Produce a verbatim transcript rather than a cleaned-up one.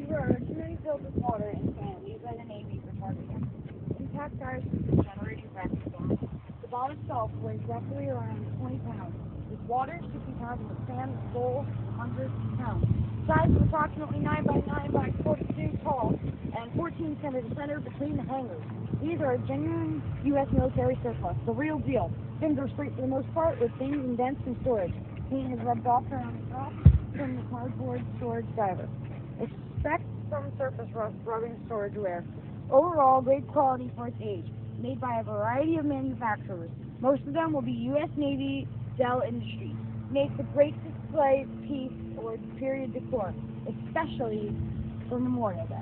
were originally filled with water and sand used by the Navy for targeting. Impact tires for generating vacuum. The bomb itself weighs roughly around twenty pounds, with water sixty pounds and with sand full one hundred pounds. Size is approximately nine by nine by forty-two tall and fourteen centimeters center between the hangars. These are a genuine U S military surplus, the real deal. Fins are straight for the most part, with things indents in storage. Paint has rubbed off around the top from the cardboard storage diver. Expect some surface rust rubbing storage wear. Overall, great quality for its age, made by a variety of manufacturers. Most of them will be U S Navy, Dell Industries. Makes a great display piece or period decor, especially for Memorial Day.